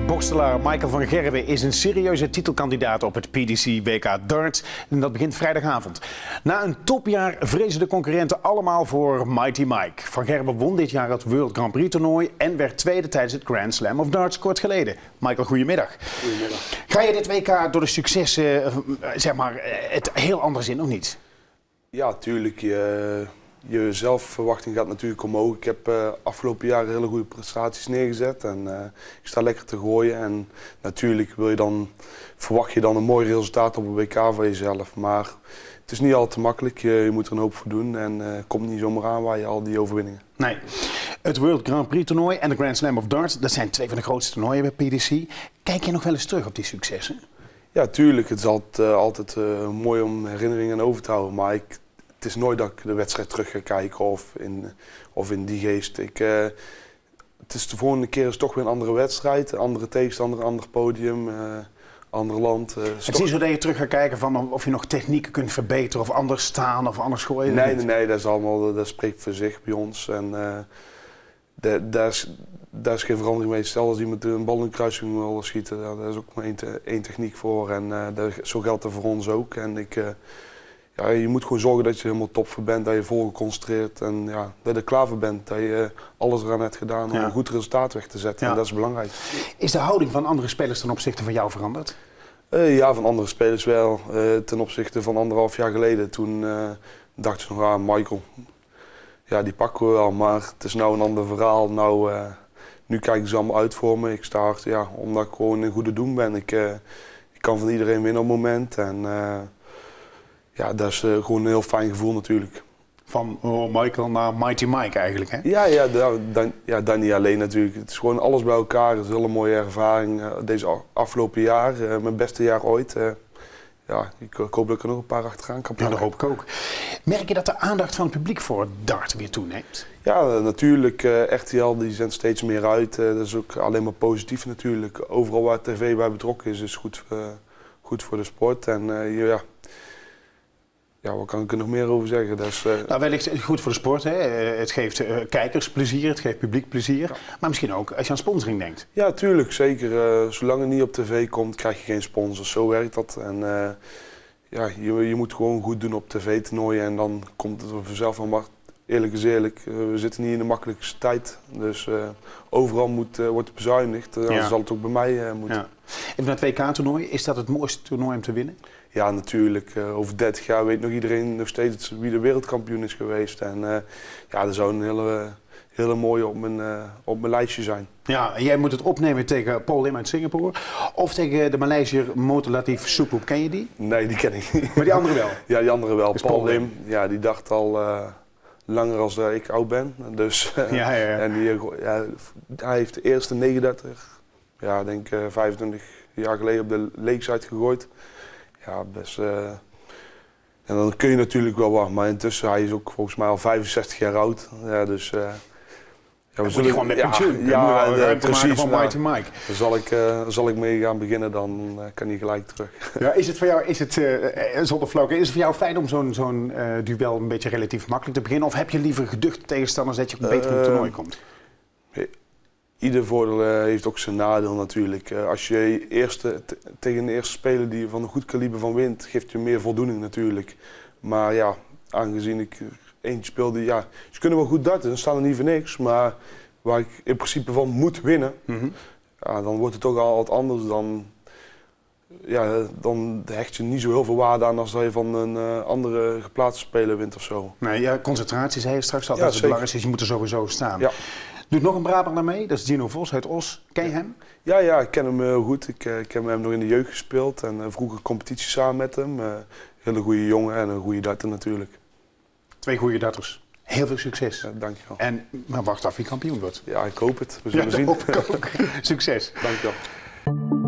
Borstelaar Michael van Gerwen is een serieuze titelkandidaat op het PDC WK Darts. En dat begint vrijdagavond. Na een topjaar vrezen de concurrenten allemaal voor Mighty Mike. Van Gerwen won dit jaar het World Grand Prix toernooi en werd tweede tijdens het Grand Slam of Darts kort geleden. Michael, goedemiddag. Goedemiddag. Ga je dit WK door de successen, het heel anders in of niet? Ja, tuurlijk. Je zelfverwachting gaat natuurlijk omhoog. Ik heb afgelopen jaren hele goede prestaties neergezet en ik sta lekker te gooien. En natuurlijk verwacht je dan een mooi resultaat op een WK van jezelf. Maar het is niet altijd makkelijk. Je moet er een hoop voor doen en komt niet zomaar aan waar je al die overwinningen. Nee. Het World Grand Prix toernooi en de Grand Slam of Darts, dat zijn twee van de grootste toernooien bij PDC. Kijk je nog wel eens terug op die successen? Ja, tuurlijk. Het is altijd mooi om herinneringen over te houden. Maar het is nooit dat ik de wedstrijd terug ga kijken of in die geest. Het is de volgende keer is toch weer een andere wedstrijd, een andere tegenstander, een ander podium, ander land. Het is niet zo dat je terug gaat kijken van of je nog technieken kunt verbeteren of anders staan of anders gooien? Nee, dat spreekt voor zich bij ons. En daar is geen verandering mee. Stel als iemand een bal in de kruising wil schieten, daar is ook maar één techniek voor. En zo geldt dat voor ons ook. En je moet gewoon zorgen dat je helemaal top voor bent, dat je vol geconcentreerd en dat je er klaar voor bent. Dat je alles eraan hebt gedaan om een goed resultaat weg te zetten. Ja. En dat is belangrijk. Is de houding van andere spelers ten opzichte van jou veranderd? Ja, van andere spelers wel. Ten opzichte van 1,5 jaar geleden. Toen dachten ze nog, Michael, ja, die pakken we wel. Maar het is nou een ander verhaal. Nu kijken ze allemaal uit voor me. Ik sta hard, omdat ik gewoon een goede doen ben. Ik kan van iedereen winnen op het moment. En dat is gewoon een heel fijn gevoel natuurlijk. Van Michael naar Mighty Mike eigenlijk, hè? Dan niet alleen natuurlijk. Het is gewoon alles bij elkaar. Het is een hele mooie ervaring. Deze afgelopen jaar, mijn beste jaar ooit. Ik hoop dat ik er nog een paar achteraan kan plakken. Ja, dat hoop ik ook. Merk je dat de aandacht van het publiek voor het dart weer toeneemt? Ja, natuurlijk. RTL die zendt steeds meer uit. Dat is ook alleen maar positief natuurlijk. Overal waar tv bij betrokken is goed voor de sport. En wat kan ik er nog meer over zeggen? Dat is, wellicht goed voor de sport. Hè? Het geeft kijkers plezier, het geeft publiek plezier. Ja. Maar misschien ook als je aan sponsoring denkt. Ja, tuurlijk. Zeker. Zolang het niet op tv komt, krijg je geen sponsors. Zo werkt dat. En je moet gewoon goed doen op tv-toernooien en dan komt het er vanzelf van. Maar eerlijk is eerlijk, we zitten niet in de makkelijkste tijd. Dus overal wordt bezuinigd. Dan zal het ook bij mij moeten. Ja. En van het WK-toernooi, is dat het mooiste toernooi om te winnen? Ja, natuurlijk. Over 30 jaar weet nog iedereen nog steeds wie de wereldkampioen is geweest. En dat zou een hele mooie op mijn lijstje zijn. Ja, en jij moet het opnemen tegen Paul Lim uit Singapore. Of tegen de Maleisiër Motolatif Soepoep. Ken je die? Nee, die ken ik niet. Maar die andere wel? Ja, die andere wel. Paul Lim, die dacht al langer als ik oud ben. Dus, en hij heeft de eerste 39, denk 25 jaar geleden op de Lakeside gegooid. Ja, best. En dan kun je natuurlijk wel wat, maar intussen hij is ook volgens mij al 65 jaar oud. Ja, dus. We zullen gewoon met pensioen. Precies. Van Mighty Mike. Dan zal ik mee gaan beginnen, dan kan hij gelijk terug. Ja, is het voor jou, zonder flauwke, is het voor jou fijn om zo'n duel een beetje relatief makkelijk te beginnen? Of heb je liever geduchte tegenstanders dat je ook beter in het toernooi komt? Ieder voordeel heeft ook zijn nadeel natuurlijk. Als je tegen de eerste speler die van een goed kaliber van wint, geeft je meer voldoening natuurlijk. Maar aangezien ik eentje speelde, ze kunnen wel goed darten, dan staan er niet voor niks. Maar waar ik in principe van moet winnen, dan wordt het toch al wat anders. Dan hecht je niet zo heel veel waarde aan als dat je van een andere geplaatste speler wint of zo. Nee, concentratie zei je straks al, dat is het belangrijkste. Je moet er sowieso staan. Ja. Doet nog een Brabander mee, dat is Gino Vos uit Os. Ken je hem? Ja, ik ken hem heel goed. Ik heb hem nog in de jeugd gespeeld en vroeger competitie samen met hem. Hele goede jongen en een goede darter natuurlijk. 2 goede darters. Heel veel succes. Ja, dankjewel. Maar wacht af wie kampioen wordt. Ja, ik hoop het. We zullen zien. Dat hoop ik ook. Succes. Dankjewel.